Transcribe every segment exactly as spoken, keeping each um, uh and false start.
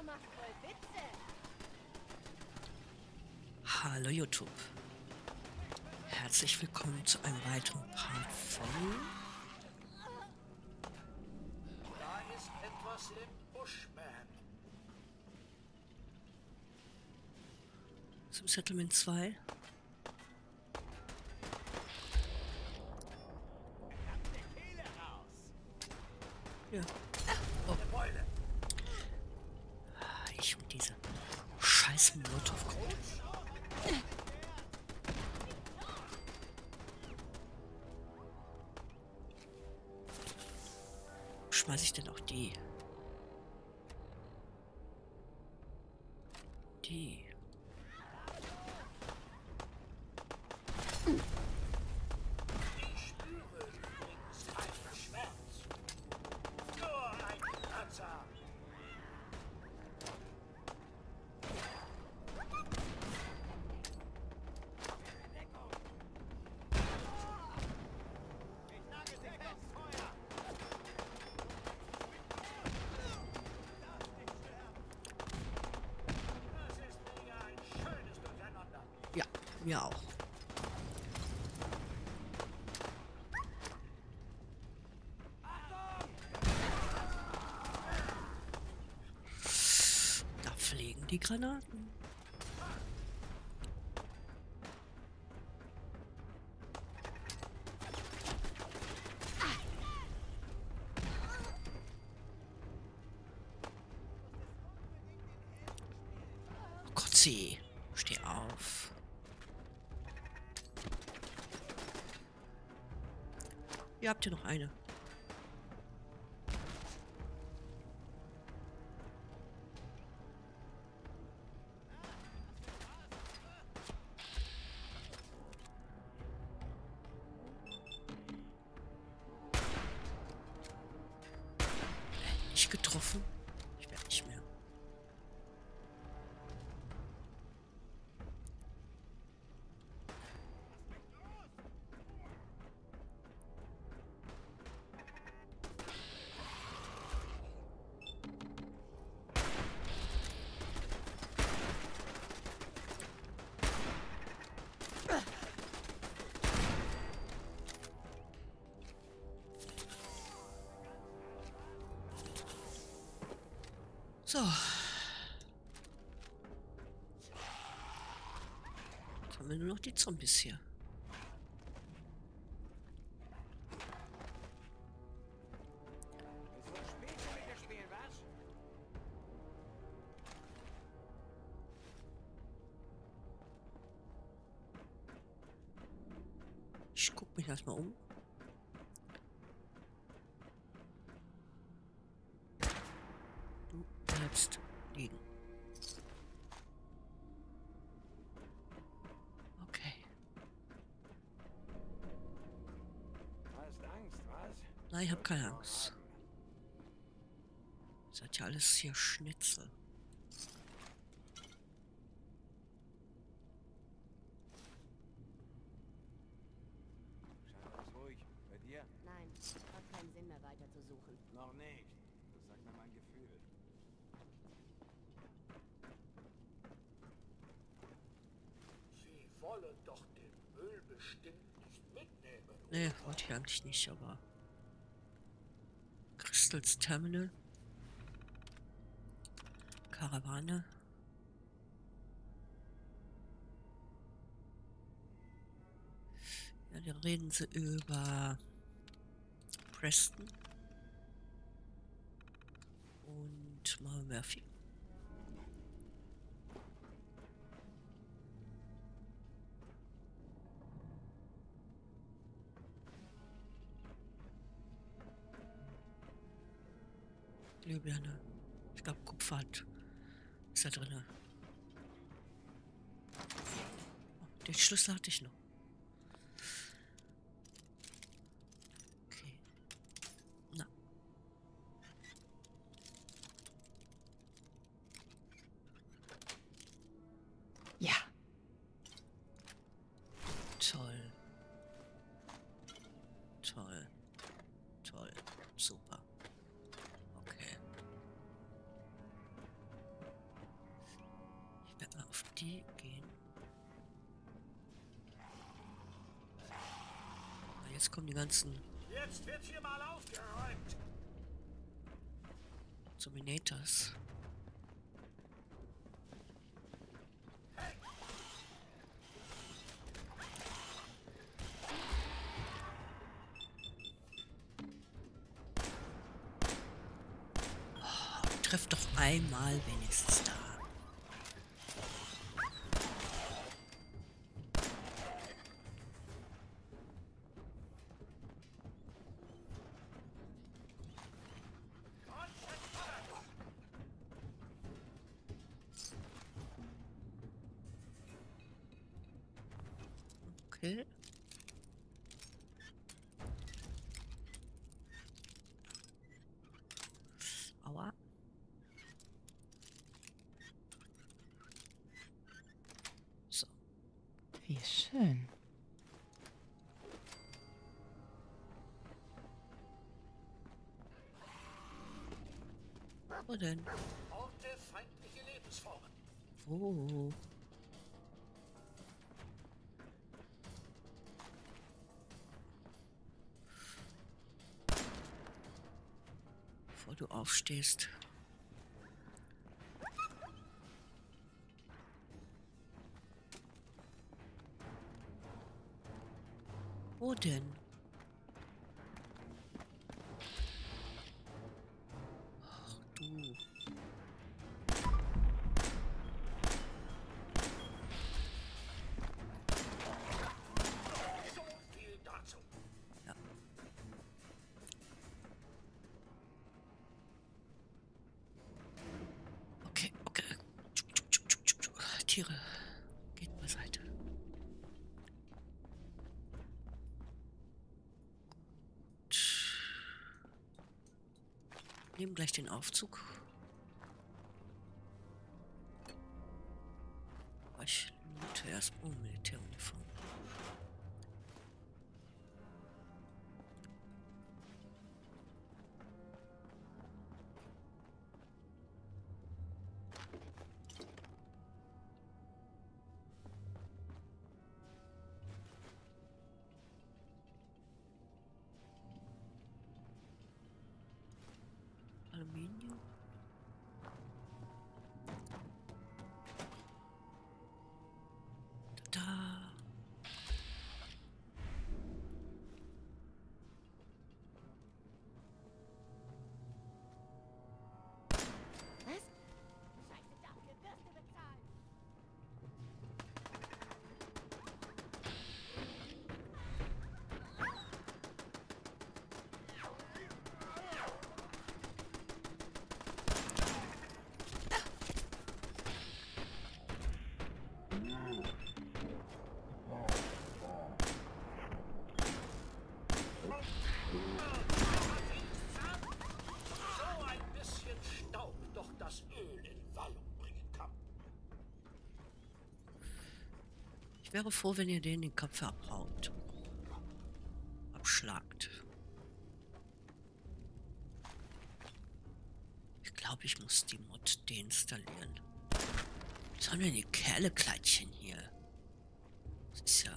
macht voll Witze. Hallo YouTube. Herzlich willkommen zu einem weiteren Part von... Da ist etwas im Bushman. zum Settlement zwei. Ja. Oh. Ich und diese scheiß Molotov-Cocktail. Schmeiß ich denn auch die? Die. Ich spüre übrigens keinen Schmerz. Nur ein Kratzer. Das ist mir ja ein schönes Durcheinander. Ja, mir auch. Da fliegen die Granaten. Oh Gott, sie. Steh auf. Ihr habt hier noch eine. Nicht getroffen. Ich werde nicht mehr. So. Jetzt haben wir nur noch die Zombies hier. So spät schon wieder spielen, was? Ich guck mich erstmal um. Du bleibst liegen. Okay. Hast Angst, was? Nein, ich habe keine Angst. Ihr seid ja alles hier Schnitzel. Scheint alles ruhig. Bei dir? Nein, hat keinen Sinn mehr weiter zu suchen. Noch nicht. Das sagt mir mein Gefühl. Sie wollen doch den Müll bestimmt nicht mitnehmen. Nee, wollte ich eigentlich nicht, aber... Crystals Terminal. Karawane. Ja, da reden sie über Preston und Mama Murphy. Glühbirne. Ich glaube, Kupfer hat. Ist da drin. Oh, den Schlüssel hatte ich noch. Okay. Na. Ja. Toll. Toll. Toll. Super. Okay. die gehen. Ah, jetzt kommen die ganzen Jetzt wird hier mal aufgeräumt. Dominators. Oh, treff doch einmal wenigstens da. Okay. Aua. So. Wie schön. Wo denn? Orte feindliche Lebensformen. Wo? Bevor du aufstehst. Wo denn? Ach du. So viel dazu. Ja. Okay, okay. Tschuk, tschuk, tschuk, tschuk, tschuk, tschuk. Tiere. Geht beiseite. Nehmen gleich den Aufzug. Ich loote erst oh, Militäruniform. Aluminium. Da. Was? Scheiße, dafür wirst du bezahlen. So ein bisschen Staub doch das Öl in Wallung bringen kann. Ich wäre froh, wenn ihr den den Kopf abhaut. Abschlagt. Ich glaube, ich muss die Mod deinstallieren. Was haben denn die Kerlekleidchen hier? Das ist ja...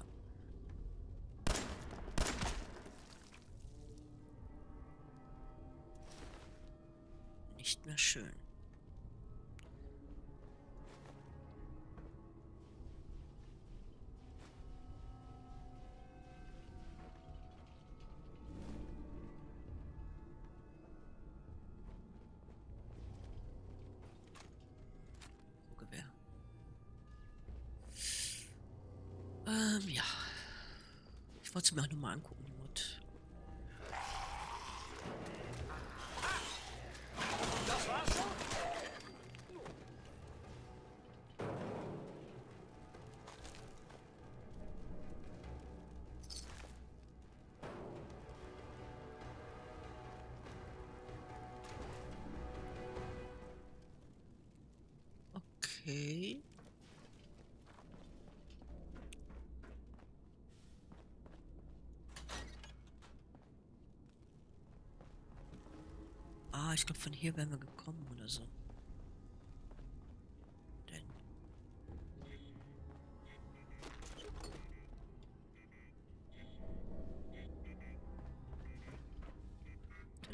nicht mehr schön. Gewehr. Ähm, ja. Ich wollte es mir auch nur mal angucken, die Mod. Das war's schon. Okay. Ah, ich glaube, von hier wären wir gekommen oder so. Denn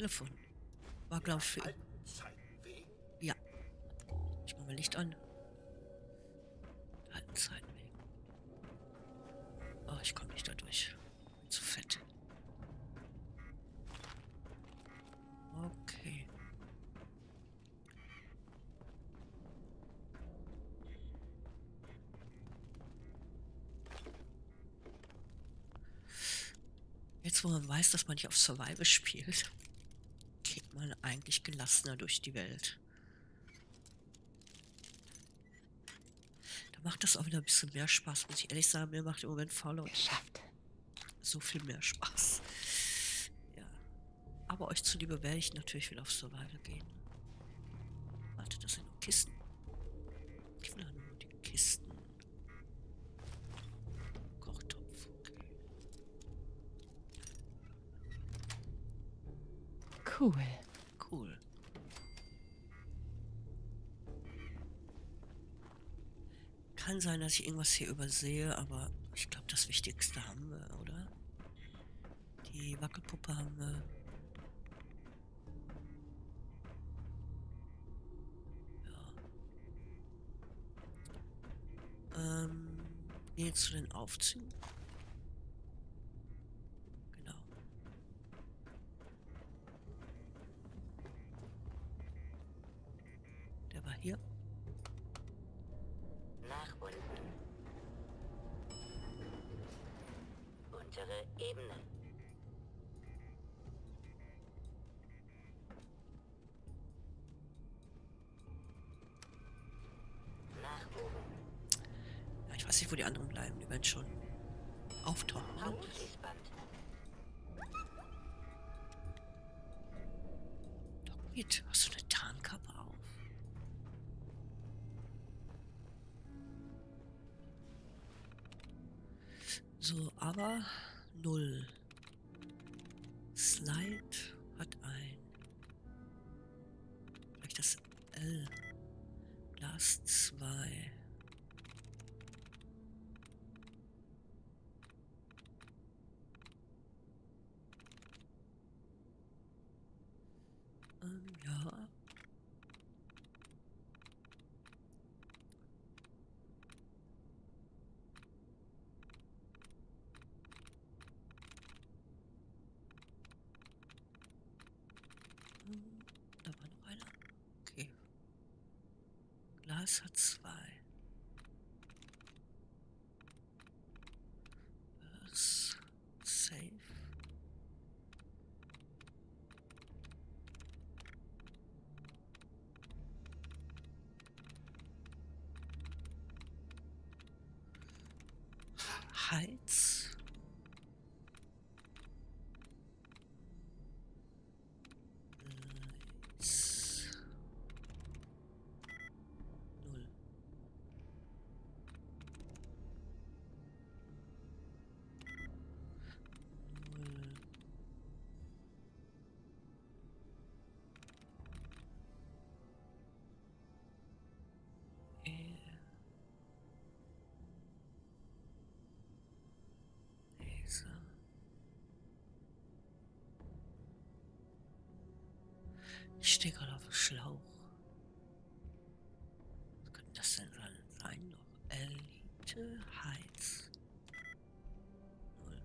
Telefon. War, glaube ich, für ihn. Alten Zeiten wegen? Ja. Ich mach mal Licht an. Alten Zeiten wegen. Oh, ich komme nicht da durch. Bin zu fett. Okay. Jetzt, wo man weiß, dass man nicht auf Survival spielt, geht man eigentlich gelassener durch die Welt. Da macht das auch wieder ein bisschen mehr Spaß, muss ich ehrlich sagen. Mir macht im Moment Fallout Geschafft. so viel mehr Spaß. Ja. Aber euch zuliebe werde ich natürlich wieder auf Survival gehen. Warte, das sind nur Kisten. Ich will nur die Kisten. Kochtopf, okay. Cool. Cool. Kann sein, dass ich irgendwas hier übersehe, aber ich glaube, das Wichtigste haben wir, oder? Die Wackelpuppe haben wir. Ja. Ähm, gehen jetzt zu den Aufzügen. Genau. Der war hier. Nach unten. Untere Ebene. Nach oben. Ja, ich weiß nicht, wo die anderen bleiben. Die werden schon auftauchen. Ne? Hauptfließband. Doggit, hast du eine Tarnkappe auf? So, aber null. Slide hat ein. Vielleicht das L. Glas zwei. Ähm, ja. Hm, da war noch einer. Okay. Glas hat zwei. Das safe. Heiz. Lights. Null. Null. Äh. Laser. Ich stehe gerade auf dem Schlauch. Was könnte das denn sein noch? Elite Heiz. Null.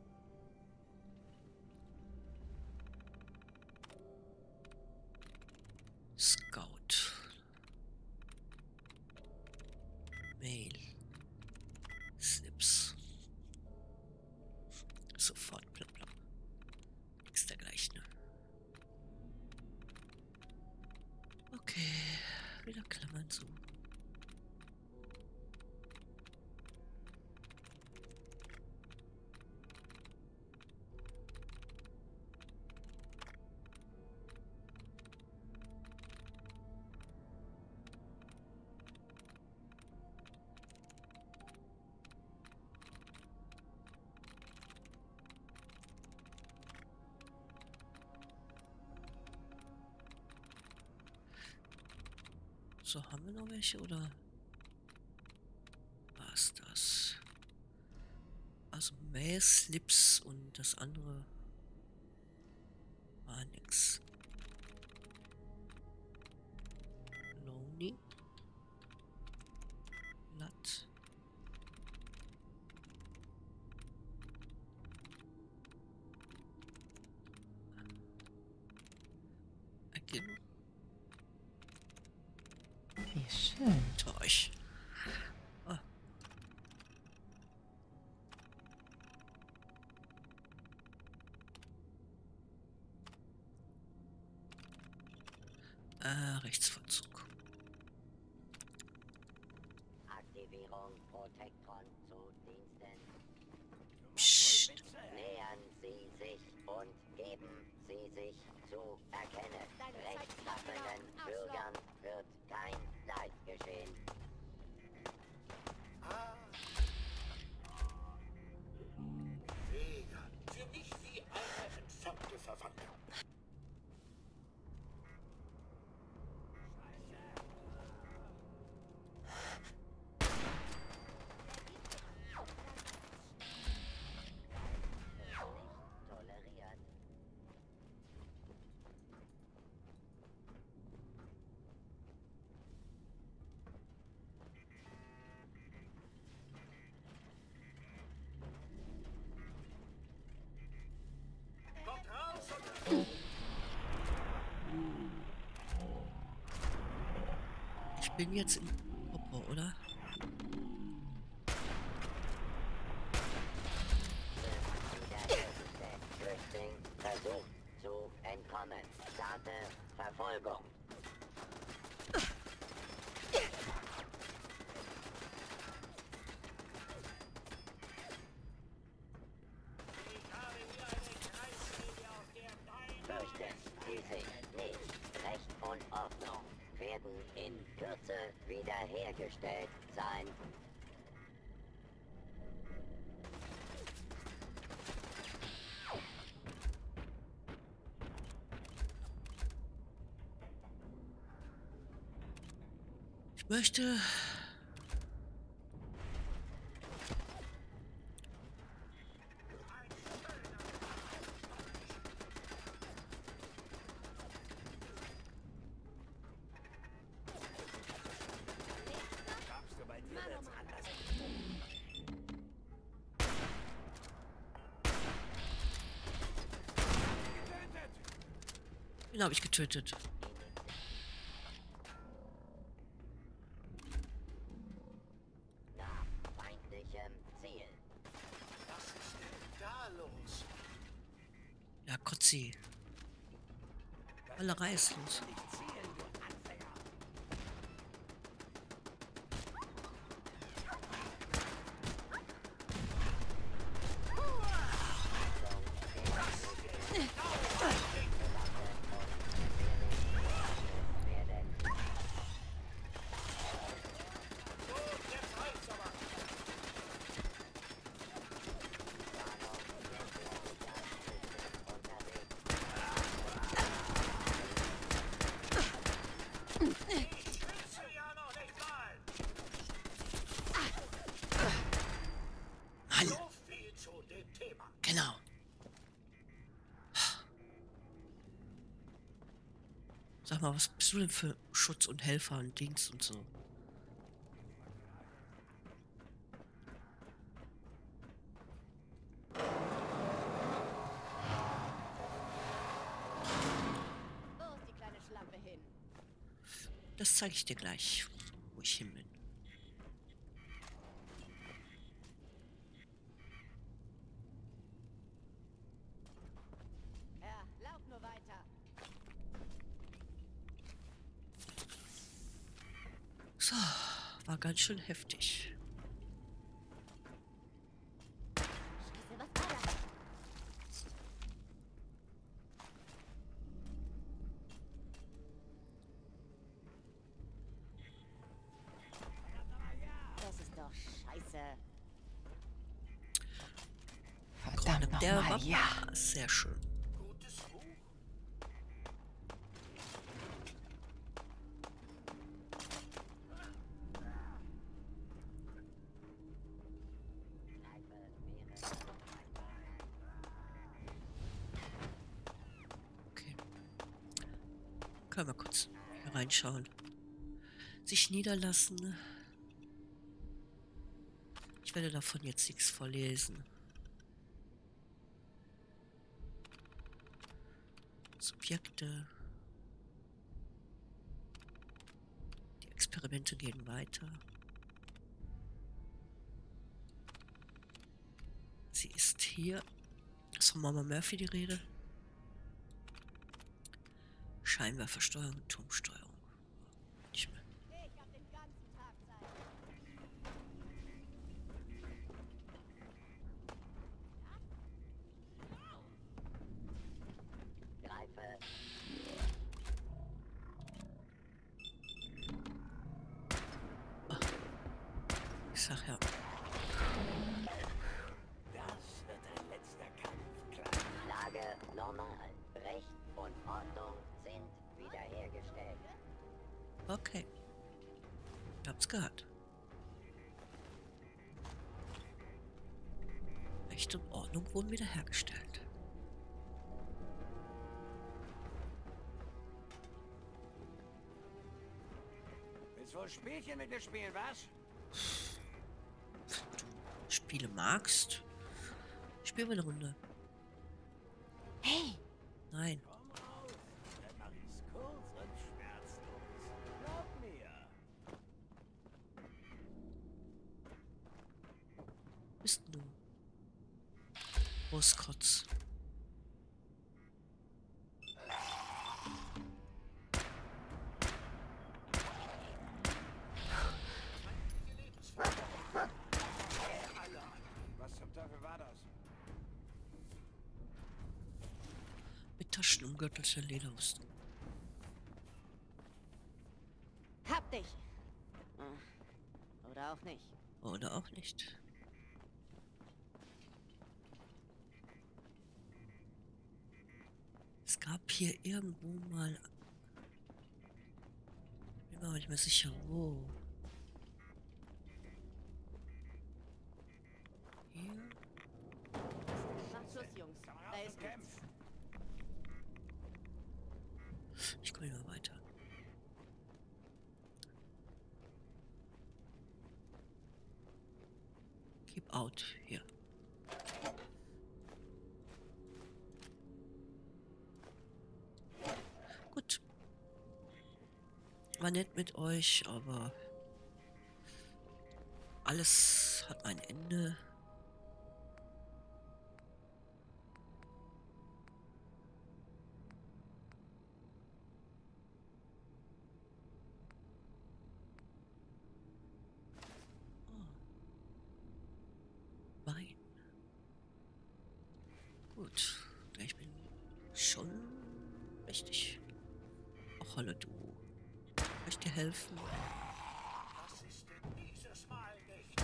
Scout. Mail. Snips. Sofort plopp plopp. Nix dergleichen. Okay, wieder Klammern zu. So, haben wir noch welche oder war's das? Also Mail Slips und das andere War nix. Lonely. Lat. Again. Wie schön. Torch. Ah. Äh, Rechtsvollzug. Aktivierung Protektron zu Diensten. Psst. Nähern Sie sich und geben Sie sich zu erkennen. Rechtschaffenen Bürgern wird kein Leid geschehen. Ah. Vegan. Für mich wie eine entfernte Verwandte. Nicht toleriert. Kommt raus und Ich bin jetzt im Popo, oder? Flüchtling versucht zu entkommen. Starte Verfolgung. Fürchten Sie sich nicht. Recht und Ordnung werden in Kürze wiederhergestellt sein. Ich möchte... Den habe ich getötet. Nach feindlichem Ziel. was ist denn da los? Ja, Kotzi. Allerei ist los. Jetzt reicht's aber. Willst du ja noch nicht mal. Mann, So viel zu dem Thema. genau. Sag mal, was bist du denn für Schutz und Helfer und Dienst und so? Wo ist die kleine Schlampe hin? Das zeige ich dir gleich, wo ich hin bin. Ja, lauf nur weiter. So, war ganz schön heftig. Scheiße, was war das? Das ist doch scheiße. Verdammt Der nochmal, war ja. sehr schön. Gutes Buch. Können wir kurz hier reinschauen. Sich niederlassen. Ich werde davon jetzt nichts vorlesen. Subjekte. Die Experimente gehen weiter. Sie ist hier. Ist von Mama Murphy die Rede? Scheinwerfersteuerung und Turmsteuerung. Nicht mehr. Ich hab den ganzen Tag Zeit. Greife. Ich sag ja. Das wird ein letzter Kampf, Kleiner. Lage normal. Recht und Ordnung sind wiederhergestellt. Okay. Ihr habt's gehört. Recht und Ordnung wurden wiederhergestellt. Willst du ein Spielchen mit mir spielen, was? Spiele magst? Spielen wir eine Runde. Hey, Nein. Komm raus, dann mach ich's kurz und schmerzlos. Glaub mir. Bist du? Großkotz. Was zum Teufel war das? Mit Taschen umgürtelte Lederrüstung. Hab dich. Hm. Oder auch nicht. Oder auch nicht. Es gab hier irgendwo mal... Ich bin mir aber nicht mehr sicher, wo. Hier? Macht Schluss, Jungs. Komm Da raus ist und nichts. kämpf. Ich komme nicht mehr weiter. Keep out. Hier. Gut. War nett mit euch, aber alles hat ein Ende. Wein. Gut. Ich bin schon richtig. Auch hallo du. Kann ich dir helfen? Was ist denn dieses Mal nicht?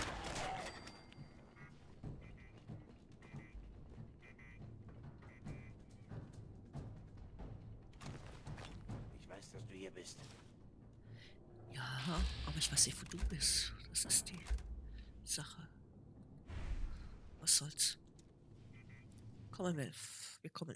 Ich weiß, dass du hier bist. Ja, aber ich weiß nicht, wo du bist. Das ist die Sache. Was soll's? Kommen, Melf. Wir kommen.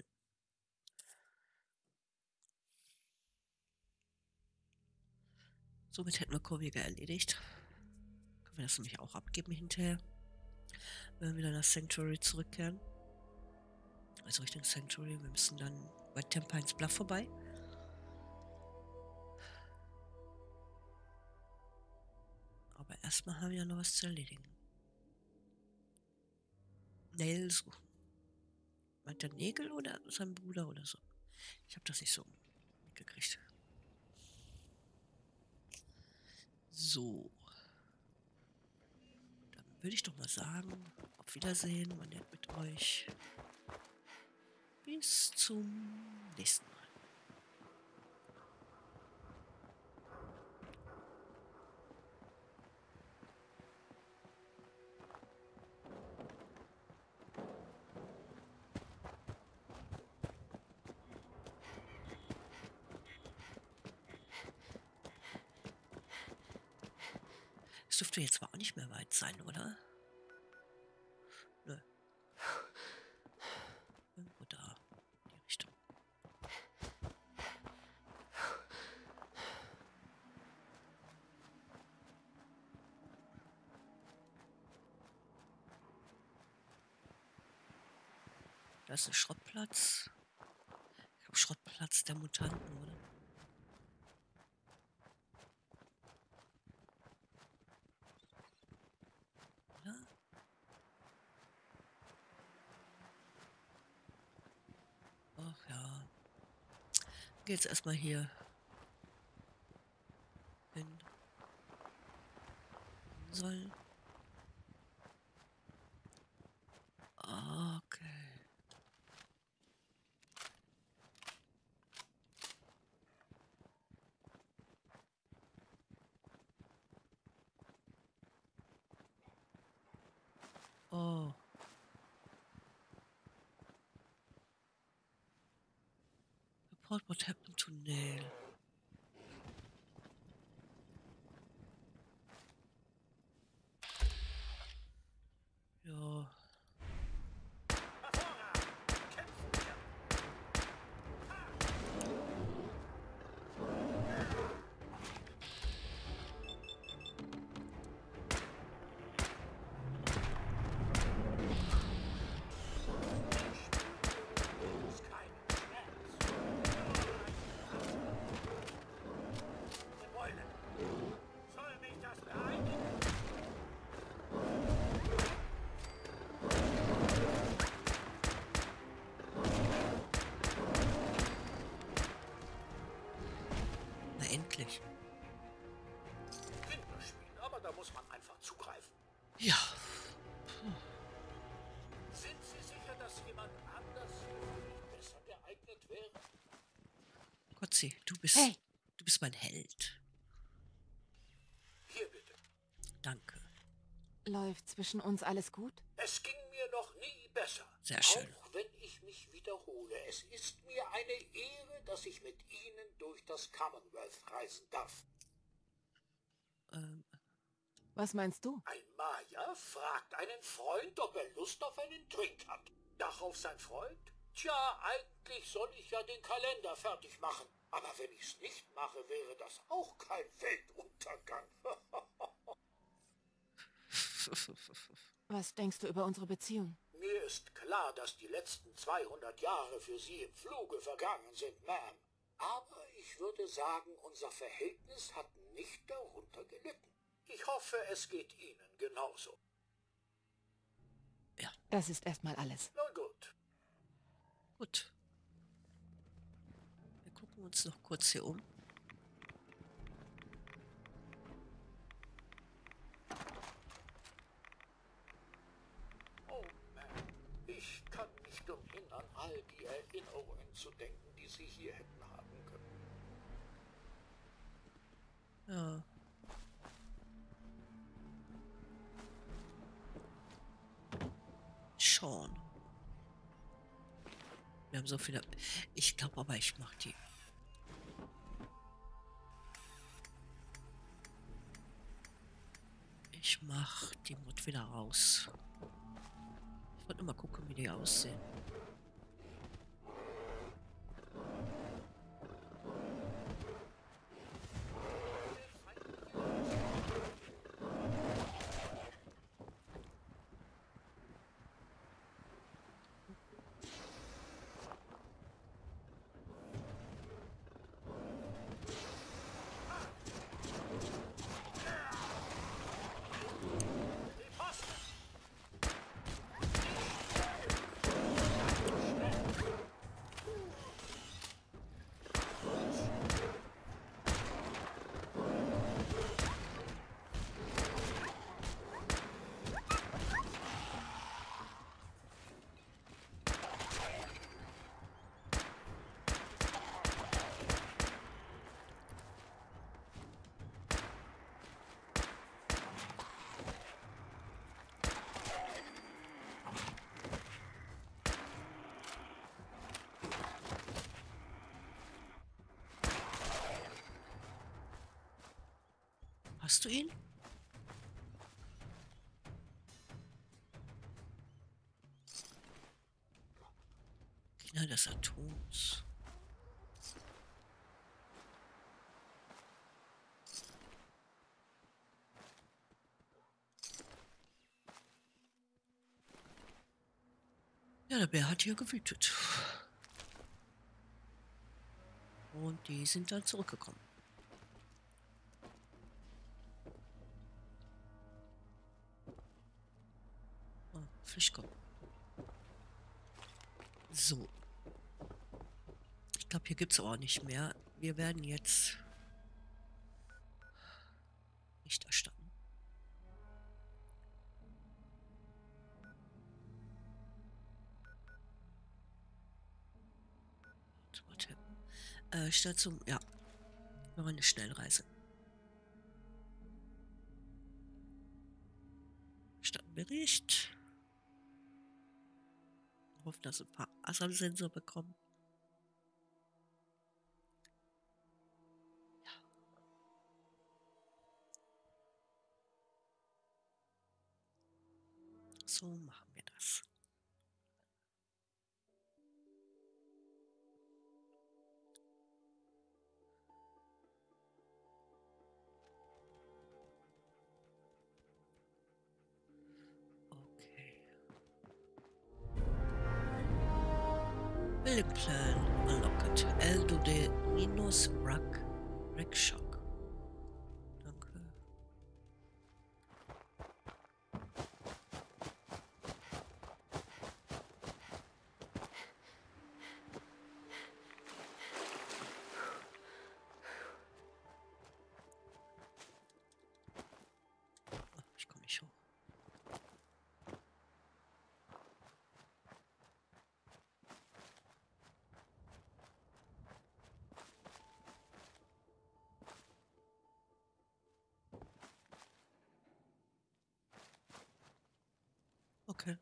Somit hätten wir Korviger erledigt. Können wir das nämlich auch abgeben hinterher. Wenn wir wieder nach Sanctuary zurückkehren. Also Richtung Sanctuary. Wir müssen dann bei Tempines Bluff vorbei. Aber erstmal haben wir ja noch was zu erledigen. Nail suchen. Meint der Nägel oder sein Bruder oder so? Ich habe das nicht so mitgekriegt. So. Dann würde ich doch mal sagen, auf Wiedersehen, war nett mit euch. Bis zum nächsten Mal. Es dürfte jetzt aber auch nicht mehr weit sein, oder? Nö. Irgendwo da. In die Richtung. ist ein Schrottplatz. Ich glaube, Schrottplatz der Mutanten, oder? Oder? Ach ja. Geht's erstmal hier hin. Soll. Okay. Oh. Report what happened to Neil. Ja. Soll mich das beeindrucken? Na endlich. Kinderspiel, aber da muss man einfach zugreifen. Ja. Sind Sie sicher, dass jemand anders hierfür besser geeignet wäre? Gotzi, du bist. Hey. Du bist mein Held. Hier bitte. Danke. Läuft zwischen uns alles gut? Es ging mir noch nie besser. Sehr schön. Auch wenn ich mich wiederhole. Es ist mir eine Ehre, dass ich mit Ihnen durch das Commonwealth reisen darf. Ähm, Was meinst du? Ein Maya fragt einen Freund, ob er Lust auf einen Drink hat. Darauf sein Freund: Tja, eigentlich soll ich ja den Kalender fertig machen. Aber wenn ich's nicht mache, wäre das auch kein Weltuntergang. Was denkst du über unsere Beziehung? Mir ist klar, dass die letzten zweihundert Jahre für Sie im Fluge vergangen sind, Ma'am. Aber ich würde sagen, unser Verhältnis hat nicht darunter gelitten. Ich hoffe, es geht Ihnen genauso. Das ist erstmal alles. Nun gut. gut. Wir gucken uns noch kurz hier um. Oh, Ma'am, ich kann nicht umhin, an all die Erinnerungen zu denken, die Sie hier hätten haben können. Ja. Sean. Wir haben so viele. Ich glaube aber, ich mach die. Ich mach die Mod wieder raus. Ich wollte nur mal gucken, wie die aussehen. Hast du ihn? Kinder des Atoms. Ja, Ja, der Bär hat hier gewütet. Und die sind dann zurückgekommen. Oh, Fischkopf. So. Ich glaube, hier gibt es auch nicht mehr. Wir werden jetzt nicht erstatten. Äh, statt zum, ja, noch eine Schnellreise. Stadtbericht. Hoffen, dass ein paar Asam-Sensor bekommen. Ja. So machen wir das. Building plan unlocked. Eldo de Ninos Rack Rackshock. Danke. Oh, ich komme nicht hoch. Okay.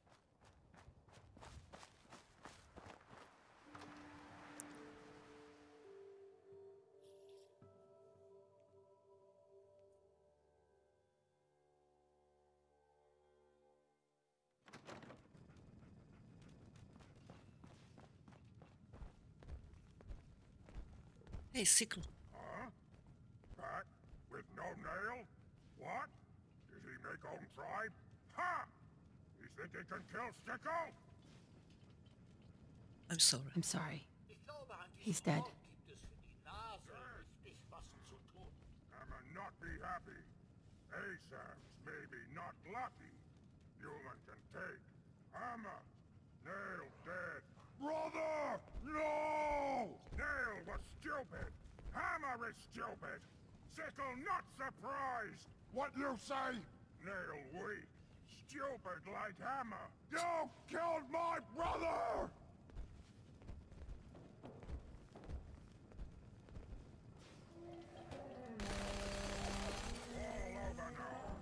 Hey, Sickle. Huh? Back with no nail? What? Did he make own tribe? Ha! You think he can kill Stickle? I'm sorry. I'm sorry. Ich glaube, an He's diesem dead. Ort gibt es für die Nase richtig was zu tun. I'ma not be happy. Asams maybe not lucky. Human can take. Hammer. Nail dead. Brother! No! Nail was stupid. Hammer is stupid. Sickle not surprised. What you say? Nail weak. Stupid like Hammer. You killed my brother! All over now.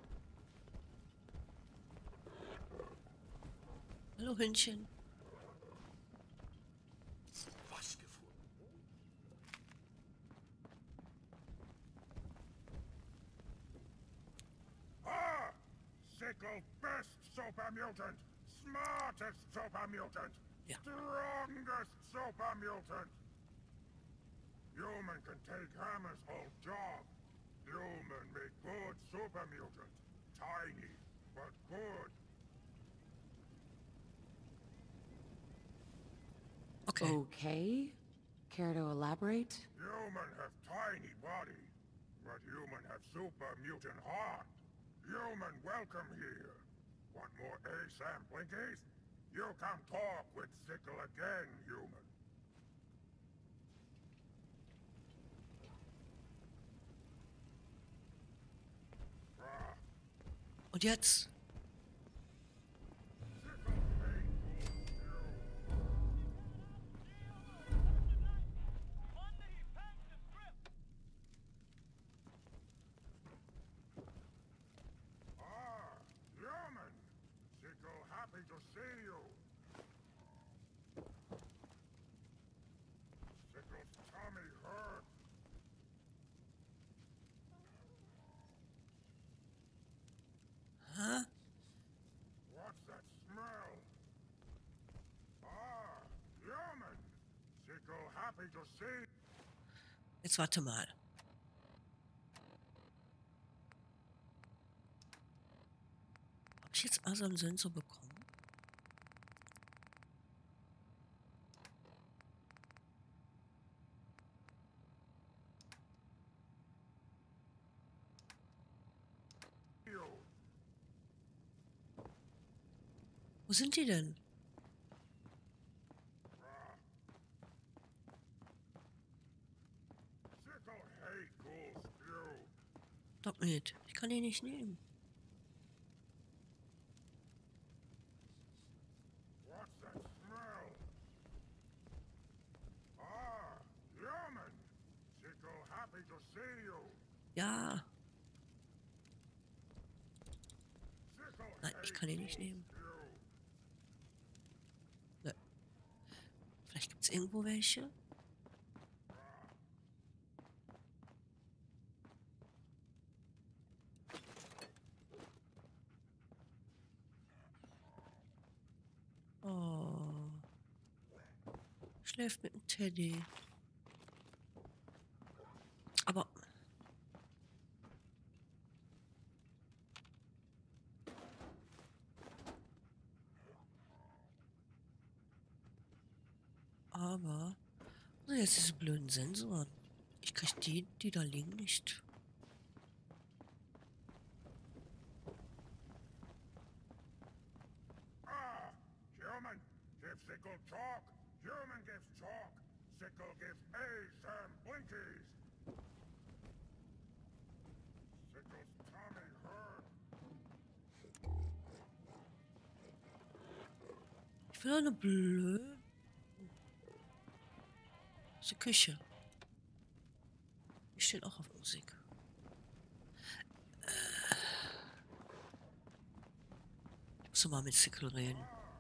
Hallo Hündchen. Was gefunden? Ah! Sickle best super mutant. Smartest super mutant. Yeah. Strongest super mutant. Human can take Hammer's old job. Human make good super mutant. Tiny, but good. Okay. Okay. Care to elaborate? Human have tiny body, but human have super mutant heart. Human welcome here. Want more A-Sam Blinkies? You come talk with Sickle again, human. Ah, Und jetzt? Sickle painful, you. Ah, human. Sickle happy to see you. Sickle's tummy hurt. Hä? What's that smell? Ah, human. Sickle happy to see. Jetzt warte mal. Habe ich jetzt Asam Sensor bekommen? Wo sind die denn? Sickle hate cool spew. Doch nicht. Ich kann die nicht nehmen. What's that smell? Ah, human. Sickle happy to see you. Ja. Sickle Nein, ich kann die nicht nehmen. spew. Ne. Vielleicht gibt es irgendwo welche. Oh. Schläft mit dem Teddy. Aber. Aber. Was sind jetzt diese blöden Sensoren? Ich krieg die, die da liegen, nicht. Ah, human gives Sickle chalk. Human gives chalk. Sickle gives A Sam Blinkies. Sickle's tummy hurt. Ich will eine blöde. Das ist die Küche. Die steht auch auf Musik. Äh. Ich muss doch mal mit Sickle reden.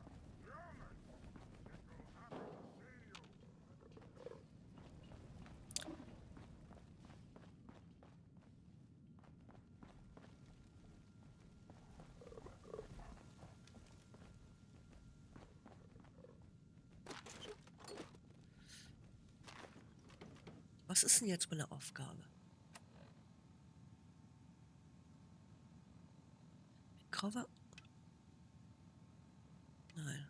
Was ist denn jetzt meine Aufgabe? Cover? Nein.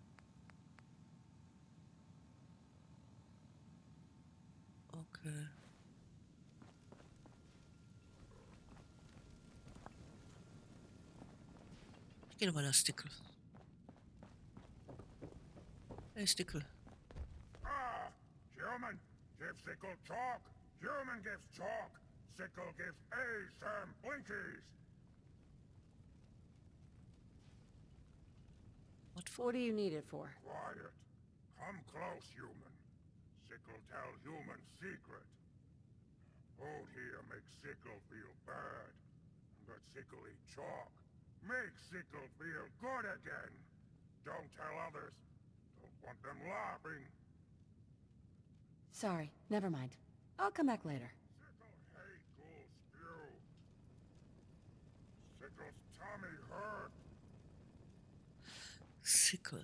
Okay. Ich gehe nochmal nach Stickle. Hey, Stickle. Ah, human gives Sickle chalk. Human gives chalk. Sickle gives A Sam Blinkies. What for? What do you need it for? Quiet. Come close, human. Sickle tell human secret. Food here makes Sickle feel bad. But Sickle eat chalk. Make Sickle feel good again. Don't tell others. Don't want them laughing. Sorry, never mind. I'll come back later. Sickle hate cool spew. Sickle's tummy hurt. Sickle.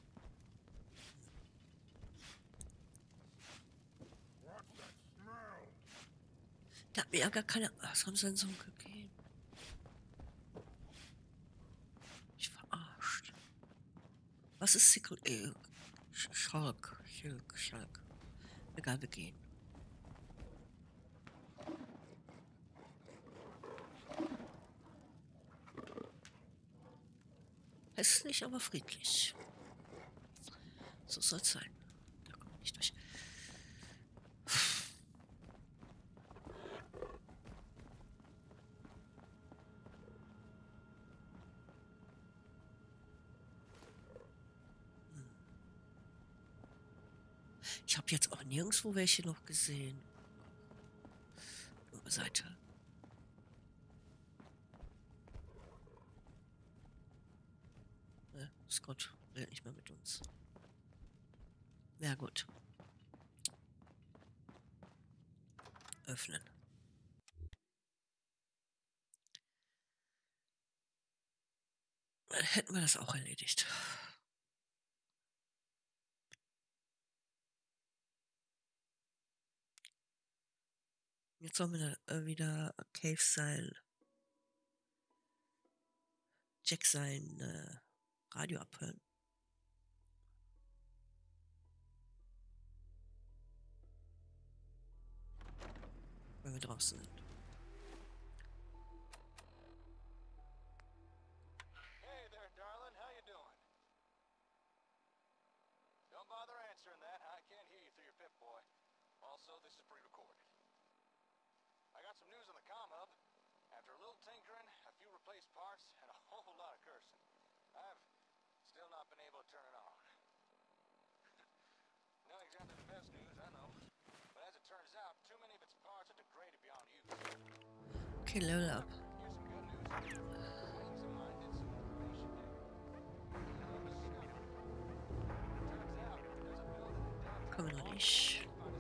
What's that smell? Der hat mir ja gar keine. Was haben sie denn so gegeben? Ich verarscht. Was ist Sickle? Äh, Sch- Schalk. Schalk. Schalk. Egal, wir gehen. Hässlich, aber friedlich. So soll's sein. Da kommt man nicht durch. Ich habe jetzt auch nirgendwo welche noch gesehen. Nur Seite. Ne, Scott redet nicht mehr mit uns. Ja gut. Öffnen. Dann hätten wir das auch erledigt. Jetzt sollen wir äh, wieder Cave sein. Jack sein äh, Radio abhören. Wenn wir draußen sind. Hey there, darling. How you doing? Okay, Level up. Können wir noch nicht.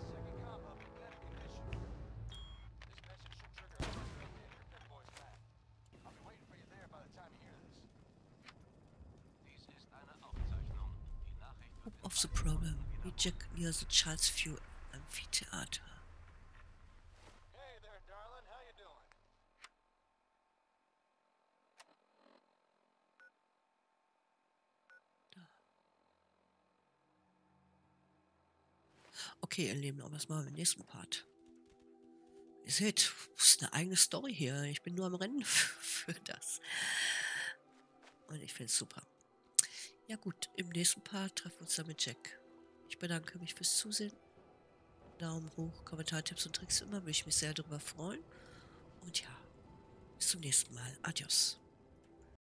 Hope of the problem. Reject near the Charles View Amphitheater. Hey there, darling. How you doing? Okay, ihr Lieben, aber was machen wir im nächsten Part? Ihr seht, das ist eine eigene Story hier. Ich bin nur am Rennen für das. Und ich finde es super. Ja gut, im nächsten Part treffen wir uns dann mit Jack. Ich bedanke mich fürs Zusehen. Daumen hoch, Kommentartipps und Tricks immer, würde ich mich sehr darüber freuen. Und ja, bis zum nächsten Mal. Adios.